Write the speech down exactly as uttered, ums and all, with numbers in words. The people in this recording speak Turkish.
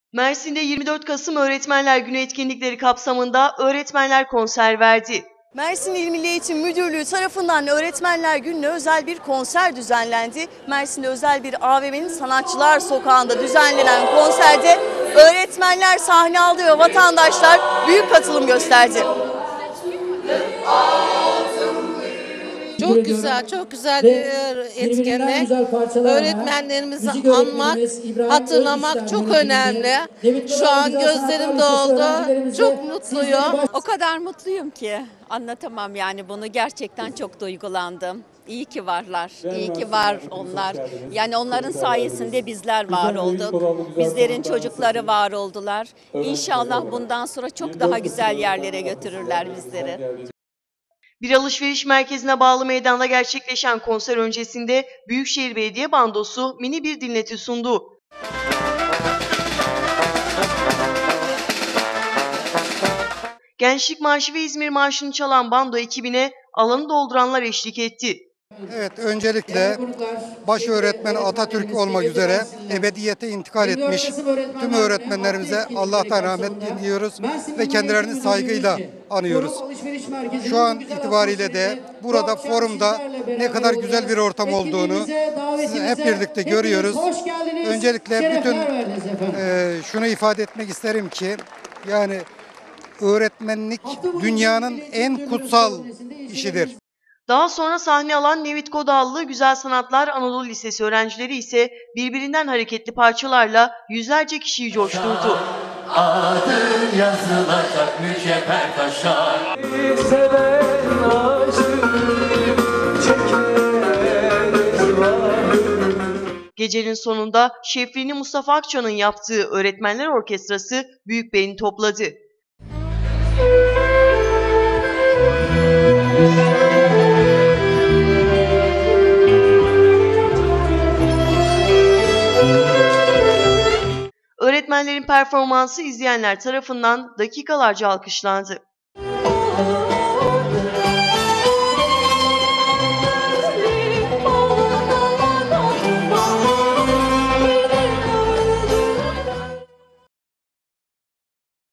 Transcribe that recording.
Mersin'de yirmi dört Kasım Öğretmenler Günü etkinlikleri kapsamında öğretmenler konser verdi. Mersin İl Milli Eğitim Müdürlüğü tarafından Öğretmenler Günü'ne özel bir konser düzenlendi. Mersin'de özel bir A V M'nin Sanatçılar Sokağı'nda düzenlenen konserde öğretmenler sahne aldı ve vatandaşlar büyük katılım gösterdi. Çok güzel, çok güzel bir etkinlik. Öğretmenlerimizi anmak, hatırlamak çok önemli. Şu an gözlerim doldu. Çok mutluyum. O kadar mutluyum ki anlatamam yani bunu. Gerçekten çok duygulandım. İyi ki varlar, iyi ki var onlar. Yani onların sayesinde bizler var olduk. Bizlerin çocukları var oldular. İnşallah bundan sonra çok daha güzel yerlere götürürler bizleri. Bir alışveriş merkezine bağlı meydanda gerçekleşen konser öncesinde Büyükşehir Belediye Bandosu mini bir dinleti sundu. Gençlik Marşı ve İzmir Marşı'nı çalan bando ekibine alanı dolduranlar eşlik etti. Evet, öncelikle baş öğretmen Atatürk olmak üzere ebediyete intikal etmiş tüm öğretmenlerimize Allah'tan rahmet diliyoruz ve kendilerini saygıyla anıyoruz. Şu an itibariyle de burada forumda ne kadar güzel bir ortam olduğunu hep birlikte görüyoruz. Öncelikle bütün e, şunu ifade etmek isterim ki yani öğretmenlik dünyanın en kutsal işidir. Daha sonra sahne alan Nevit Kodallı Güzel Sanatlar Anadolu Lisesi öğrencileri ise birbirinden hareketli parçalarla yüzlerce kişiyi coşturdu. Adı yazılacak mücevher taşlar. Gecenin sonunda şefliğini Mustafa Akça'nın yaptığı Öğretmenler Orkestrası büyük beğeni topladı. Öğretmenlerin performansı izleyenler tarafından dakikalarca alkışlandı.